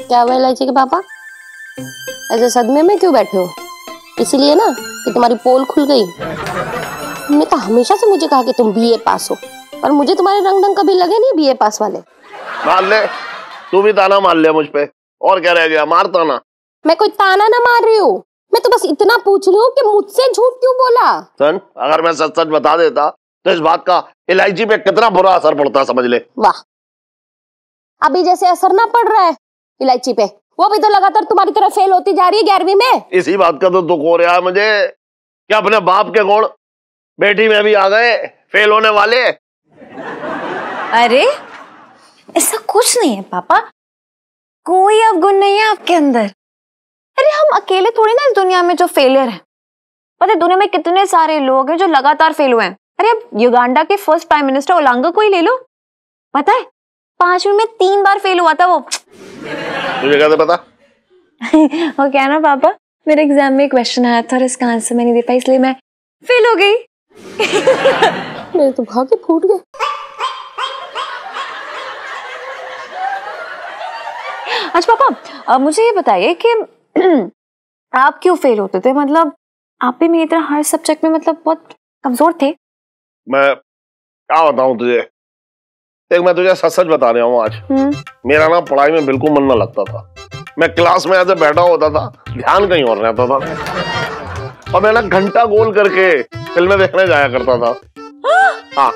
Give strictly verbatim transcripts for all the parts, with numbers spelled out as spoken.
क्या हुआ इलायची के पापा, ऐसे सदमे में क्यों बैठे हो? इसीलिए ना कि तुम्हारी पोल खुल गई। तुमने तो हमेशा से मुझे कहा कि तुम बीए पास हो, पर मुझे तुम्हारे रंग ढंग कभी लगे नहीं बीए पास वाले। मार ले, तू भी ताना मार ले मुझ पे, और क्या रह गया, मार ताना। मैं कोई ताना ना मार रही हूँ, मैं तो बस इतना पूछ रही हूँ कि मुझसे झूठ क्यों बोला? सन, अगर मैं सच सच बता देता तो इस बात का इलायची पे कितना बुरा असर पड़ता, समझ ले। वाह, अभी जैसे असर ना पड़ रहा है इलायची पे, वो भी तो लगातार तुम्हारी तरह फेल होती जा रही है ग्यारहवीं में। इसी बात का तो दुख हो रहा है मुझे कि अपने बाप के गुण बेटी में भी आ गए फेल होने वाले। अरे ऐसा कुछ नहीं है पापा, कोई अवगुण नहीं है आपके अंदर। अरे हम अकेले थोड़ी ना इस दुनिया में जो फेलियर है, पता है दुनिया में कितने सारे लोग हैं जो लगातार फेल हुए हैं। अरे अब युगांडा के फर्स्ट प्राइम मिनिस्टर ओलांगा को ही ले लो, पता है पांचवीं में तीन बार फेल हुआ था वो। तुझे कैसे पता? वो क्या ना पापा, मेरे एग्जाम में एक क्वेश्चन आया था और इसका आंसर मैं नहीं दे पाई, इसलिए मैं फेल हो गई। मेरे तो भाग्य फूट गए। अच्छा पापा, अब मुझे ये बताइए कि आप क्यों फेल होते थे? मतलब आप भी मेरी तरह हर सब्जेक्ट में मतलब बहुत कमजोर थे। मैं क्या बताऊं तुझे, देख मैं तुझे सच सच बता रहा हूँ आज, मेरा ना पढ़ाई में बिल्कुल मन न लगता था। मैं क्लास में ऐसे बैठा होता था, ध्यान कहीं और रहता था, और मैं ना घंटा गोल करके फिल्में देखने जाया करता था। हाँ,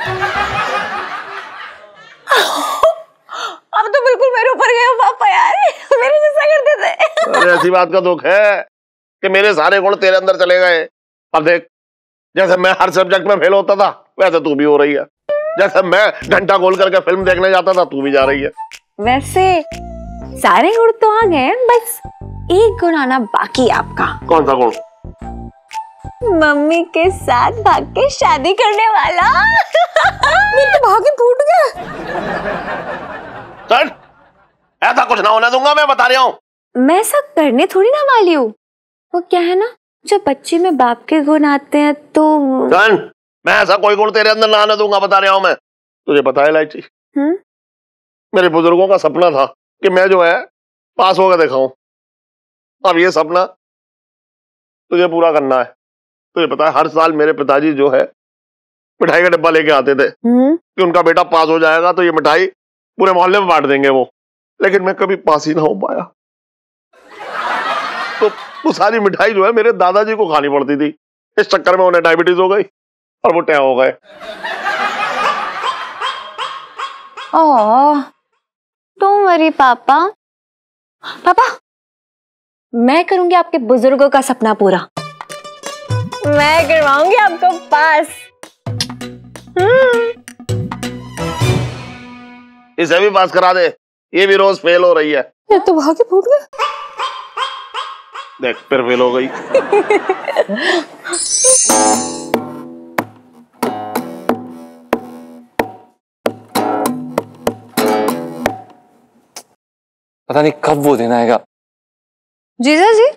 अब तो बिल्कुल मेरे ऊपर गए हो पापा यार, मेरे जैसा करते थे। अरे ऐसी बात का दुख है कि मेरे सारे गुण तेरे अंदर चले गए। अब देख, जैसे मैं हर सब्जेक्ट में फेल होता था वैसे तू भी हो रही है, जैसे मैं घंटा गोल करके फिल्म देखने जाता था तू भी जा रही है। वैसे सारे गुण तो आ गए, बस एक गुण आना बाकी है आपका। कौन सा गुण? मम्मी के साथ भाग के शादी करने वाला। मेरे तो भाग्य फूट गए। चल, ऐसा कुछ ना होने दूंगा, मैं बता रहा हूँ। मैं ऐसा करने थोड़ी ना वाली हूँ, वो क्या है ना, जब बच्चे में बाप के गुण आते हैं तो चल, मैं ऐसा कोई गुण तेरे अंदर ना आने दूंगा, बता रहा हूँ मैं। तुझे पता है इलायची, मेरे बुजुर्गों का सपना था कि मैं जो है पास होकर दिखाऊं। अब ये सपना तुझे पूरा करना है। तुझे पता है हर साल मेरे पिताजी जो है मिठाई का डिब्बा लेके आते थे कि उनका बेटा पास हो जाएगा तो ये मिठाई पूरे मोहल्ले में बांट देंगे वो, लेकिन मैं कभी पास ही ना हो पाया। तो वो सारी मिठाई जो है मेरे दादाजी को खानी पड़ती थी। इस चक्कर में उन्हें डायबिटीज हो गई और वो टैं हो गए। ओह, डोंट वरी पापा। पापा, मैं करूंगी आपके बुजुर्गों का सपना पूरा। मैं करवाऊंगी आपको पास। इसे भी पास करा दे, ये भी रोज फेल हो रही है। मेरे तो भाग्य फूट गए। देख फिर फेल हो गई। पता नहीं कब वो दिन आएगा। जीजा जी,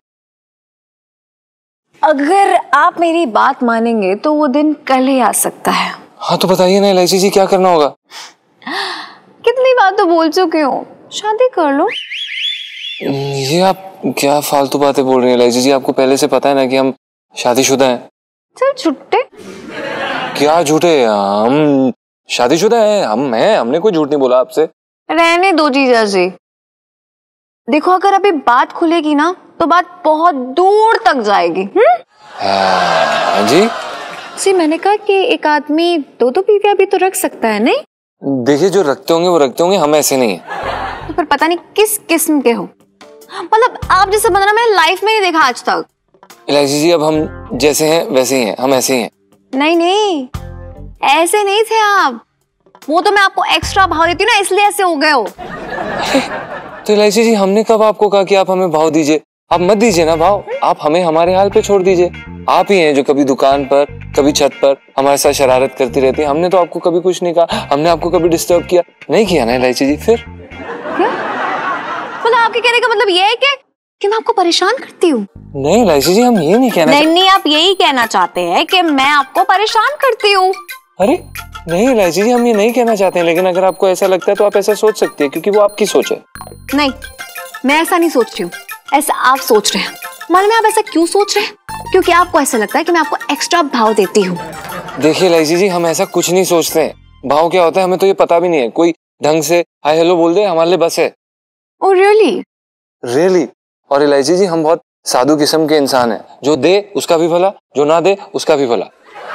अगर आप मेरी बात मानेंगे तो वो दिन कल ही आ सकता है। हाँ तो बताइए ना इलायची जी, क्या करना होगा? कितनी बात तो बोल चुके हो, शादी कर लो। ये आप क्या फालतू बातें बोल रही हैं इलायची जी? आपको पहले से पता है ना कि हम शादीशुदा हैं। चल झूठे। क्या झूठे? हम शादीशुदा हैं, हम हैं, हमने कोई झूठ नहीं बोला आपसे। रहने दो जीजा जी, देखो अगर अभी बात खुलेगी ना तो बात बहुत दूर तक जाएगी। हाँ जी जी, मैंने कहा कि एक आदमी दो दो बीवियां भी तो रख सकता है, नहीं? देखिए जो रखते होंगे वो रखते होंगे, हम ऐसे नहीं है। तो पर पता नहीं किस किस्म के हो, मतलब आप जैसे बंदा मैंने लाइफ में नहीं देखा आज तक। इलायची जी अब हम जैसे हैं वैसे ही हैं, हम ऐसे ही हैं। नहीं नहीं, ऐसे नहीं थे आप, वो तो मैं आपको एक्स्ट्रा भाव देती हूँ ना, इसलिए ऐसे हो गए हो। तो इलायची जी हमने कब आपको कहा कि आप हमें भाव दीजिए? आप मत दीजिए ना भाव, आप हमें हमारे हाल पे छोड़ दीजिए। आप ही हैं जो कभी दुकान पर कभी छत पर हमारे साथ शरारत करती रहती है। हमने तो आपको कभी कुछ नहीं कहा, हमने आपको कभी डिस्टर्ब किया नहीं किया ना इलायची जी? फिर क्या मतलब आपके कहने का मतलब ये है कि, कि मैं आपको परेशान करती हूँ? नहीं इलायची जी, हम ये नहीं कहना। नहीं नहीं, आप यही कहना चाहते हैं कि मैं आपको परेशान करती हूँ? अरे नहीं इलायची जी, हम ये नहीं कहना चाहते हैं, लेकिन अगर आपको ऐसा लगता है तो आप ऐसा सोच सकते हैं, क्योंकि वो आपकी सोच है। नहीं, मैं ऐसा नहीं सोच रही हूँ, ऐसा आप सोच रहे हैं। मालूम है आप ऐसा क्यों सोच रहे हैं? क्योंकि आपको ऐसा लगता है कि मैं आपको एक्स्ट्रा भाव देती हूँ। देखिए इलायची जी, हम ऐसा कुछ नहीं सोचते हैं। भाव क्या होता है हमें तो ये पता भी नहीं है। कोई ढंग से हाय हेलो बोल दे हमारे लिए बस है। Oh really? रियली। और इलायची जी हम बहुत साधु किस्म के इंसान हैं। जो दे उसका भी भला, जो ना दे उसका भी भला।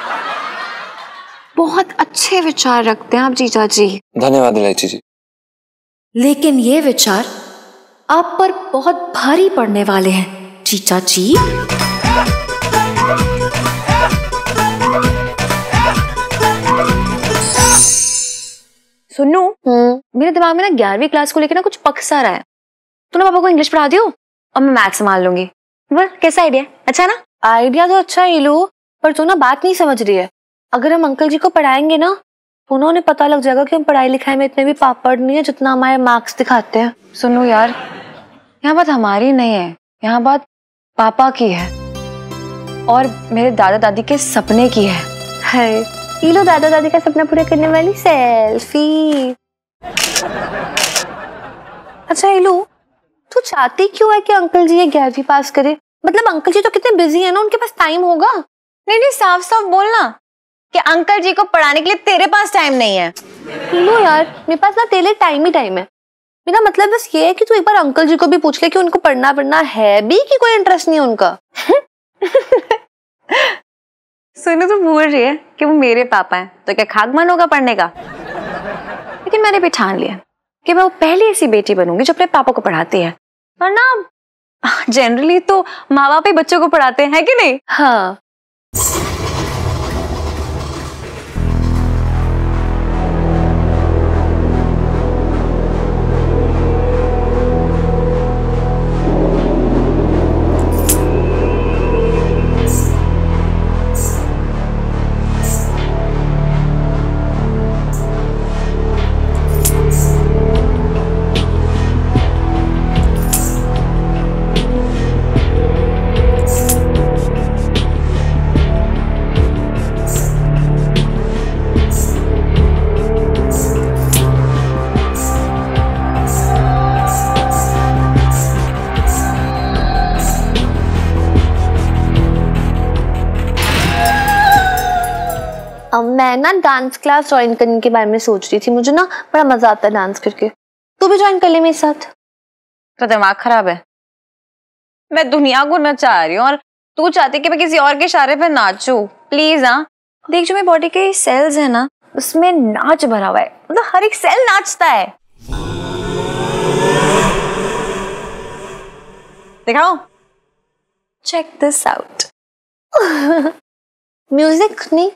बहुत अच्छे विचार रखते हैं आप जीजा जी। धन्यवाद इलायची जी। लेकिन ये विचार आप पर बहुत भारी पड़ने वाले हैं जीजा जी। सुनो, मेरे दिमाग में ना ग्यारहवीं क्लास को लेकर ना कुछ पक्स आ रहा है। तू ना पापा को इंग्लिश पढ़ा दियो और मैं मैथ्स संभाल लूंगी। बोल कैसा आइडिया? अच्छा ना? आइडिया तो अच्छा है लो, पर तू ना बात नहीं समझ रही है। अगर हम अंकल जी को पढ़ाएंगे ना तो उन्हें पता लग जाएगा कि हम पढ़ाई लिखाई में इतने भी पापड़ नहीं है जितना हमारे मार्क्स दिखाते हैं। सुनो यार, यहाँ बात हमारी नहीं है, यहाँ बात पापा की है और मेरे दादा दादी के सपने की है। है ये लो दादा दादी का सपना पूरा करने वाली सेल्फी। अच्छा ये लो, तू चाहती क्यों है कि अंकल जी ये ग्यारहवीं पास करे? मतलब अंकल जी तो कितने बिजी है ना, उनके पास टाइम होगा। नहीं नहीं, साफ साफ बोलना कि अंकल जी को पढ़ाने के लिए तेरे पास टाइम नहीं है। लो यार, मेरे पास ना तेरे लिए टाइम ही टाइम है। मेरा मतलब बस ये है कि तू एक बार अंकल जी को भी पूछ ले कि उनको पढ़ना पढ़ना है भी कि कोई इंटरेस्ट नहीं है उनका। सुनो तो भूल रही है कि वो मेरे पापा हैं, तो क्या खाक मन होगा पढ़ने का? लेकिन मैंने भी ठान लिया कि मैं वो पहली ऐसी बेटी बनूंगी जो अपने पापा को पढ़ाती है। वरना जनरली तो माँ बाप ही बच्चों को पढ़ाते हैं, है कि नहीं? हाँ। मैं ना डांस क्लास ज्वाइन करने के बारे में सोच रही थी। मुझे ना बड़ा मजा आता है डांस करके। तू भी ज्वाइन कर ले मेरे साथ। तो दिमाग खराब है? मैं दुनिया को नचा रही हूँ और तू चाहती कि मैं किसी और के इशारे पे नाचूं। प्लीज हाँ, देख जो मेरी बॉडी के सेल्स है ना उसमें नाच भरा हुआ है, मतलब हर एक सेल नाचता है। दिखाओ, चेक दिस आउट। म्यूजिक नहीं,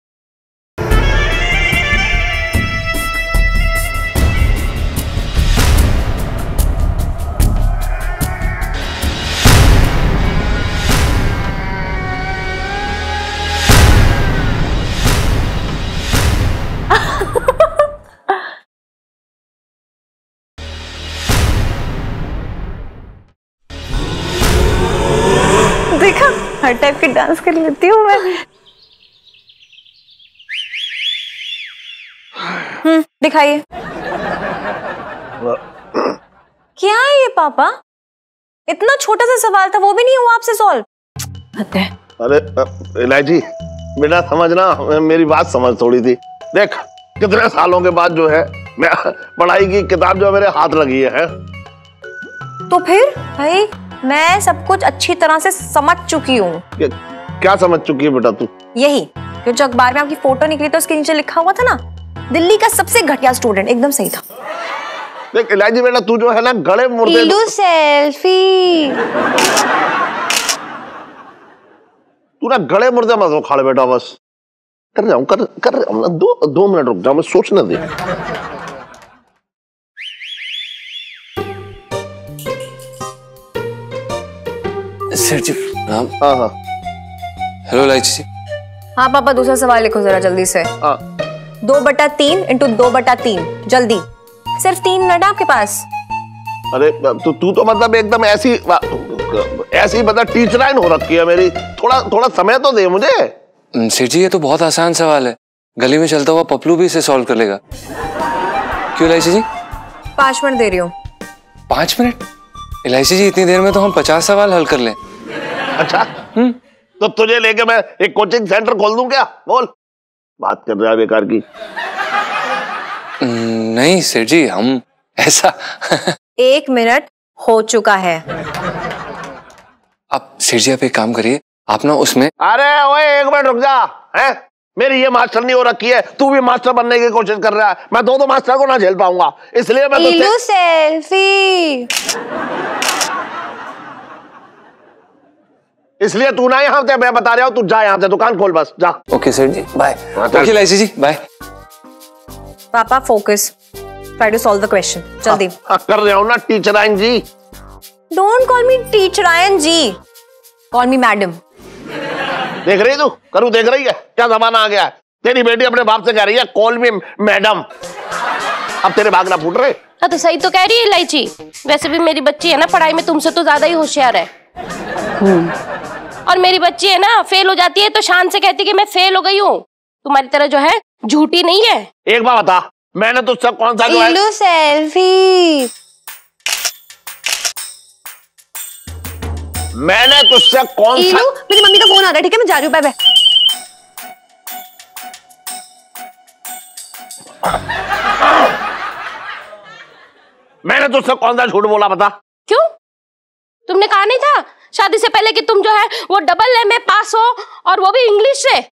देखा हर टाइप के डांस कर लेती हूँ मैं। हम्म दिखाइए। क्या है ये पापा? इतना छोटा सा सवाल था, वो भी नहीं हुआ आपसे सॉल्व? अरे इलायची बेटा समझना, मेरी बात समझ थोड़ी थी। देख कितने सालों के बाद जो है मैं पढ़ाई की किताब जो मेरे हाथ लगी है। तो फिर भाई मैं सब कुछ अच्छी तरह से समझ चुकी हूँ। क्या समझ चुकी है बेटा तू? यही कि जो अखबार में आपकी फोटो निकली तो उसके नीचे लिखा हुआ था ना, दिल्ली का सबसे घटिया स्टूडेंट। एकदम सही था। देख इलायची बेटा तू जो है ना गले मुर्दे सेल्फी। तू ना गले मुर्दे मत उखाड़ बेटा, बस कर जाऊं कर कर ना, दो दो मिनट रुक जाओ, मैं सोचने दे। सर जी हाँ हाँ हाँ हेलो इलायची जी। हाँ पापा, दूसरा सवाल लिखो जरा जल्दी से। हाँ दो बटा तीन इंटू दो बटा तीन, जल्दी। सिर्फ तीन मिनट है आपके पास। अरे तू तू तो मतलब एकदम ऐसी ऐसी मतलब टीचराइन हो रखी है मेरी। थोड़ा थोड़ा समय तो दे मुझे। सर जी ये तो बहुत आसान सवाल है, गली में चलता हुआ पपलू भी इसे सॉल्व कर लेगा। क्यों इलायची जी? पांच मिनट दे रही हूँ। पांच मिनट? इलायची जी इतनी देर में तो हम पचास सवाल हल कर लें। अच्छा हम्म तो तुझे लेके मैं एक कोचिंग सेंटर खोल दूं क्या? बोल, बात कर रहा है बेकार की। नहीं सेठ जी, हम ऐसा एक मिनट हो चुका है। आप सेठ जी आप एक काम करिए, आप ना उसमें। अरे ओए एक मिनट रुक जा, हैं? मेरी ये मास्टर नहीं हो रखी है, तू भी मास्टर बनने की कोशिश कर रहा है। मैं दो दो मास्टर को ना झेल पाऊंगा, इसलिए मैं तो सेल्फी। इसलिए तू ना यहाँ से, मैं बता रहा हूँ, तू जा यहाँ से, दुकान खोल बस जा। ओके सेठ जी, bye. Okay Elaichi ji, bye. पापा focus, try to solve the question, जल्दी। कर रहा हूँ ना टीचराइन जी। डोंट कॉल मी टीचराइन जी, कॉल मी मैडम। देख रही तू, करूँ देख रही है क्या जमाना आ गया है? तेरी बेटी अपने बाप से कह रही है कॉल मी मैडम। अब तेरे भाग ना फूट रहे। हाँ तो सही तो कह रही है इलायची। वैसे भी मेरी बच्ची है ना पढ़ाई में तुमसे तो ज्यादा ही होशियार है। और मेरी बच्ची है ना फेल हो जाती है तो शान से कहती कि मैं फेल हो गई हूँ। तुम्हारी तरह जो है झूठी नहीं है। एक बात बता, मैंने तुझसे कौन सा इलू सेल्फी। मैंने तुझसे कौन सा? मेरी मम्मी का फोन आ रहा है, ठीक है मैं जा रही हूँ, बाय बाय। मैंने तुझसे कौन सा झूठ बोला बता? क्यों? तुमने कहा नहीं था शादी से पहले कि तुम जो है वो डबल एम ए पास हो और वो भी इंग्लिश से?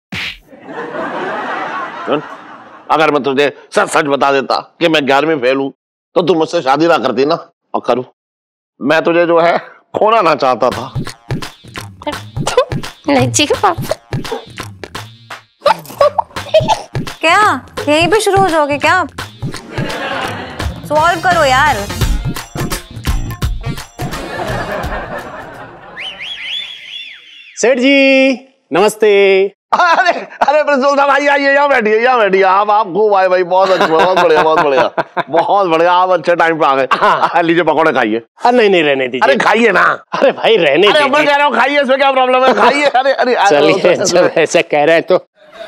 अगर मैं तुझे सच सच बता देता कि मैं ग्यारहवीं फेल हूं तो तू मुझसे शादी ना करती ना। और करूं, मैं तुझे जो है खोना ना चाहता था। इलायची के पापा क्या यहीं पे शुरू हो जाओगे क्या? सॉल्व करो यार। सेठ जी नमस्ते। अरे अरे प्रिंसिपल साहब आइए आइए, यहाँ बैठिए यहाँ बैठिए। आप आप खूब आए भाई, बहुत अच्छा, बहुत बढ़िया बहुत बढ़िया बहुत बढ़िया। आप अच्छे टाइम पे आ गए। लीजिए पकौड़े खाइए। नहीं नहीं रहने दीजिए। अरे खाइए ना। अरे भाई रहने दीजिए। मैं कह रहा हूँ खाइए, इसमें क्या प्रॉब्लम है? खाइए। अरे अरे चलिए जब ऐसा कह रहे हैं तो।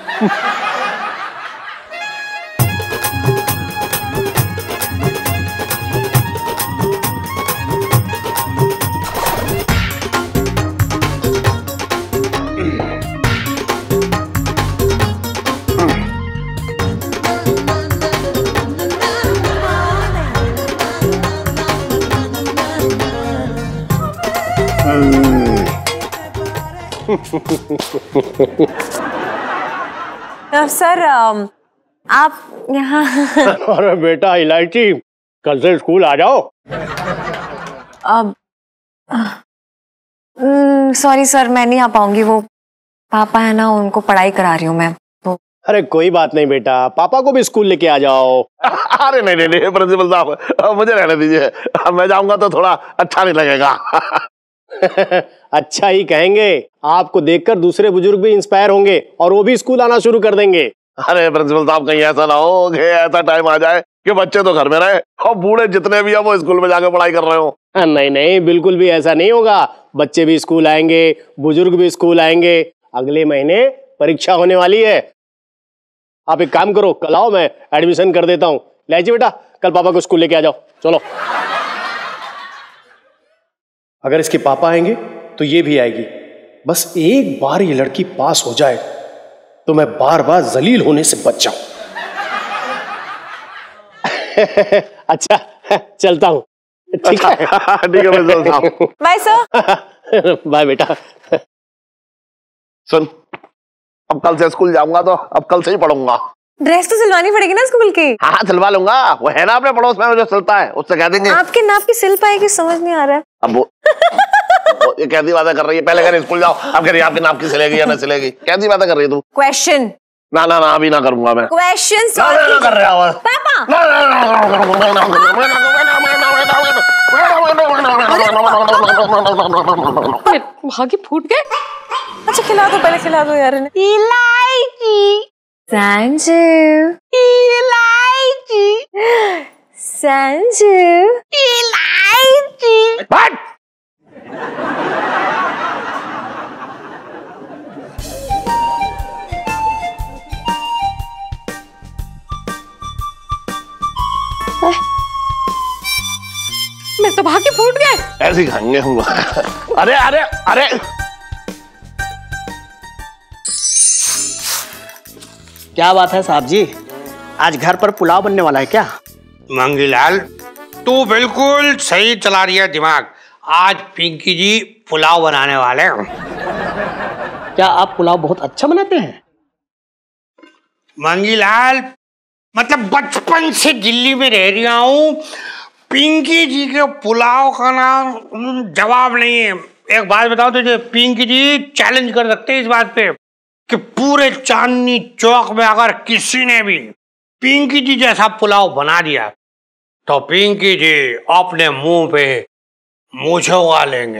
सर आप यहाँ। अरे बेटा इलायची, कल से स्कूल आ जाओ। अब सॉरी सर मैं नहीं आ पाऊंगी, वो पापा है ना उनको पढ़ाई करा रही हूँ मैं तो। अरे कोई बात नहीं बेटा, पापा को भी स्कूल लेके आ जाओ। अरे नहीं नहीं नहीं प्रिंसिपल साहब मुझे रहने दीजिए, मैं जाऊंगा तो थोड़ा अच्छा नहीं लगेगा। अच्छा ही कहेंगे, आपको देखकर दूसरे बुजुर्ग भी इंस्पायर होंगे और वो भी स्कूल आना शुरू कर देंगे। अरे प्रिंसिपल साहब कहीं ऐसा ना हो कि ऐसा टाइम आ जाए कि बच्चे तो घर में रहे और बूढ़े जितने भी हैं वो स्कूल में जाकर पढ़ाई कर रहे हो। नहीं नहीं बिल्कुल भी ऐसा नहीं होगा। बच्चे भी स्कूल आएंगे, बुजुर्ग भी स्कूल आएंगे। अगले महीने परीक्षा होने वाली है। आप एक काम करो, कल आओ, मैं एडमिशन कर देता हूँ। इलायची बेटा कल पापा को स्कूल लेके आ जाओ, चलो। अगर इसके पापा आएंगे तो ये भी आएगी। बस एक बार ये लड़की पास हो जाए तो मैं बार बार जलील होने से बच जाऊं। अच्छा चलता हूं। ठीक है ठीक है प्रिंसिपल साहब। Bye sir. बाय बेटा। सुन, अब कल से स्कूल जाऊंगा तो अब कल से ही पढ़ूंगा। ड्रेस तो सिलवानी पड़ेगी ना स्कूल की। हाँ हाँ सिलवा लूंगा, वो है ना अपने पड़ोस में जो सिलता है, उससे कह देंगे। आपके नाप की सिल पाएगी समझ नहीं आ रहा है। अब वो, वो ये कैसी बातें कर रही है? पहले कह रही स्कूल जाओ, अब कह रही आपके नाप की सिलेगी या ना सिलेगी। कैसी बातें कर रही है तू? क्वेश्चन। ना ना ना अभी ना करूंगा मैं क्वेश्चन ना, ना, ना कर रहा हूँ पापा। भागी फूट गए। अच्छा खिला दो, पहले खिला दो यार इन्हें। इलायची संजू, इलायची संजू, इलायची। मैं दबा के फूट गए। ऐसे ही खाएंगे हम। अरे अरे अरे क्या बात है साहब जी, आज घर पर पुलाव बनने वाला है क्या? मंगीलाल, तू बिल्कुल सही चला रही है दिमाग। आज पिंकी जी पुलाव बनाने वाले हैं। क्या आप पुलाव बहुत अच्छा बनाते हैं? मंगीलाल, मतलब बचपन से दिल्ली में रह रहा हूँ, पिंकी जी के पुलाव का नाम जवाब नहीं है। एक बात बताओ तुझे, पिंकी जी चैलेंज कर सकते हैं इस बात पे कि पूरे चांदनी चौक में अगर किसी ने भी पिंकी जी जैसा पुलाव बना दिया तो पिंकी जी अपने मुंह पे मूछें उगा लेंगे।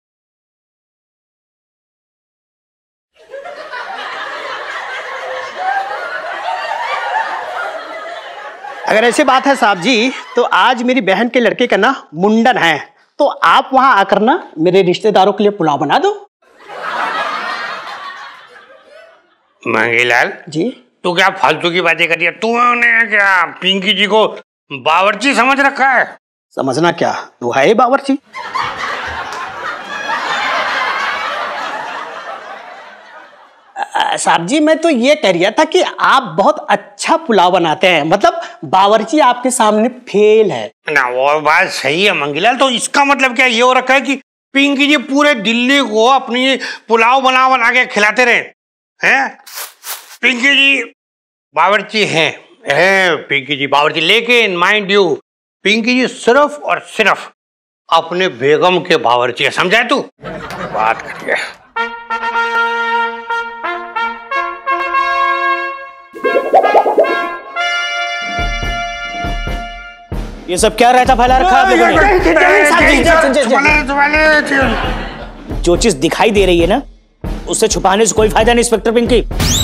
अगर ऐसी बात है साहब जी, तो आज मेरी बहन के लड़के का ना मुंडन है, तो आप वहां आकर ना मेरे रिश्तेदारों के लिए पुलाव बना दो। मंगीलाल जी, तू क्या फालतू की बातें कर रही है? तूने क्या पिंकी जी को बावर्ची समझ रखा है? समझना क्या, तू है ही बावर्ची। साहब जी, मैं तो ये कह रहा था कि आप बहुत अच्छा पुलाव बनाते हैं, मतलब बावर्ची आपके सामने फेल है ना। वो बात सही है मंगीलाल, तो इसका मतलब क्या ये हो रखा है कि पिंकी जी पूरे दिल्ली को अपनी पुलाव बना बना के खिलाते रहे हैं? पिंकी जी बावर्ची हैं, हैं पिंकी जी बावर्ची, लेकिन माइंड यू, पिंकी जी सिर्फ और सिर्फ अपने बेगम के बावर्ची है, समझा तू? बात करिए। ये सब क्या रहता फैला रखा है आपने? जो चीज दिखाई दे रही है ना, उससे छुपाने से कोई फायदा नहीं इंस्पेक्टर पिंकी।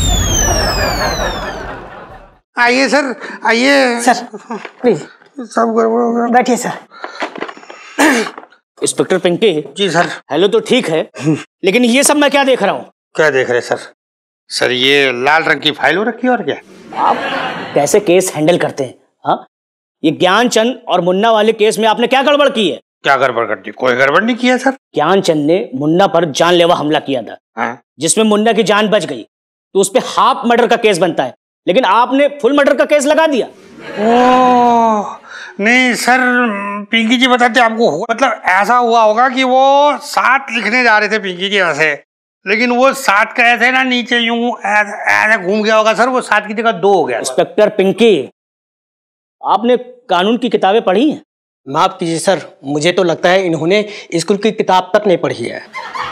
आइए सर, आइए सर, प्लीज सब गड़बड़ हो गया। बैठिए sir. Inspector Pinky ji sir. Hello तो ठीक है, लेकिन ये सब मैं क्या देख रहा हूँ? क्या देख रहे सर? सर ये लाल रंग की फाइल हो रखी है और क्या? आप कैसे केस हैंडल करते हैं? हाँ, ये ज्ञानचंद और मुन्ना वाले केस में आपने क्या गड़बड़ की है? क्या गड़बड़ कर दी? कोई गड़बड़ नहीं किया सर। ज्ञानचंद ने मुन्ना पर जानलेवा हमला किया था, हाँ? जिसमें जिसमें मुन्ना की जान बच गई, तो उस पे हाफ मर्डर का केस बनता है, लेकिन आपने फुल मर्डर का केस लगा दिया। ओह नहीं सर, पिंकी जी बताते आपको, मतलब ऐसा हुआ होगा कि वो साथ लिखने जा रहे थे पिंकी जी ऐसे, लेकिन वो साथ का ऐसे ना नीचे यूं ऐसे घूम गया होगा सर, वो साथ की जगह दो हो गया। इंस्पेक्टर पिंकी, आपने कानून की किताबें पढ़ी हैं? माफ कीजिए सर, मुझे तो लगता है इन्होंने स्कूल की किताब तक नहीं पढ़ी है।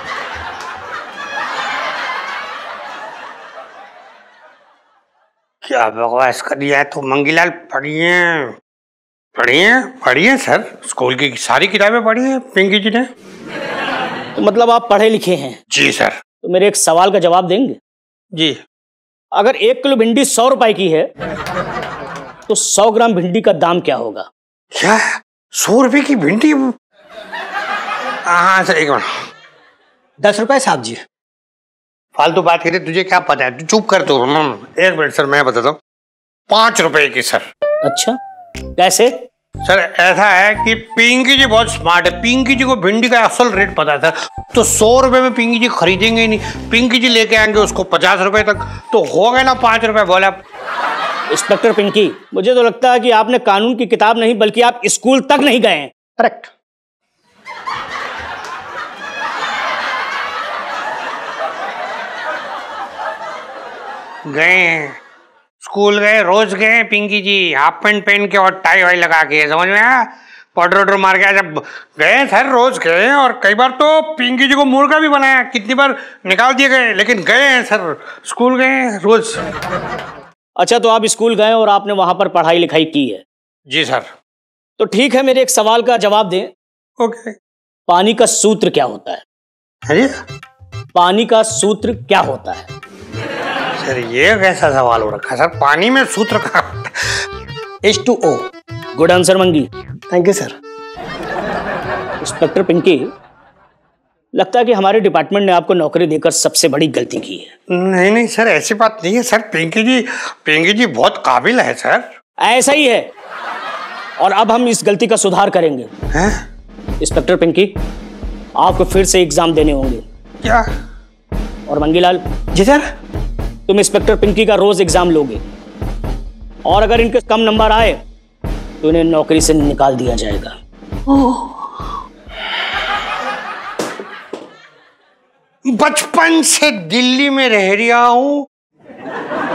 क्या बकवास कर दिया है तो मंगीलाल। पढ़िए पढ़िए पढ़िए सर, स्कूल की सारी किताबें पढ़ी है पिंकी जी ने। तो मतलब आप पढ़े लिखे हैं? जी सर। तो मेरे एक सवाल का जवाब देंगे? जी। अगर एक किलो भिंडी सौ रुपए की है तो सौ ग्राम भिंडी का दाम क्या होगा? क्या सौ रुपए की भिंडी? हाँ सर, एक मिनट। दस रुपए साहब जी। फालतू बात करिए, तुझे क्या पता है? तू चुप कर। तो एक मिनट सर, मैं बताता हूँ। पांच रुपए की सर। अच्छा, कैसे? सर ऐसा है कि पिंकी जी बहुत स्मार्ट है, पिंकी जी को भिंडी का असल रेट पता है सर, तो सौ रुपए में पिंकी जी खरीदेंगे ही नहीं, पिंकी जी लेके आएंगे उसको पचास रुपए तक, तो हो गए ना पांच रुपए। बोला इंस्पेक्टर पिंकी, मुझे तो लगता है कि आपने कानून की किताब नहीं बल्कि आप स्कूल तक नहीं गए हैं। करेक्ट। गए, स्कूल गए, रोज गए पिंकी जी, हाफ पैंट पहन के और टाई वाई लगा के, समझ में आया? पाउडर वाउडर मार के जब गए सर, रोज गए, और कई बार तो पिंकी जी को मुर्गा भी बनाया, कितनी बार निकाल दिए गए, लेकिन गए हैं सर, स्कूल गए रोज। अच्छा, तो आप स्कूल गए और आपने वहां पर पढ़ाई लिखाई की है? जी सर। तो ठीक है, मेरे एक सवाल का जवाब दें। ओके। पानी का सूत्र क्या होता है? अरे पानी का सूत्र क्या होता है? सर ये कैसा सवाल हो रखा है सर, पानी में सूत्र का? H two O. Good answer Mangi. Thank you sir. Inspector Pinky, लगता है कि हमारे डिपार्टमेंट ने आपको नौकरी देकर सबसे बड़ी गलती की है। नहीं नहीं सर, ऐसी बात नहीं है सर, पिंकी जी पिंकी जी बहुत काबिल है सर। ऐसा ही है, और अब हम इस गलती का सुधार करेंगे। हैं? इंस्पेक्टर पिंकी, आपको फिर से एग्जाम देने होंगे। क्या? और मंगीलाल जी सर। तुम इंस्पेक्टर पिंकी का रोज एग्जाम लोगे, और अगर इनके कम नंबर आए तो इन्हें नौकरी से निकाल दिया जाएगा। बचपन से दिल्ली में रह रहा हूं,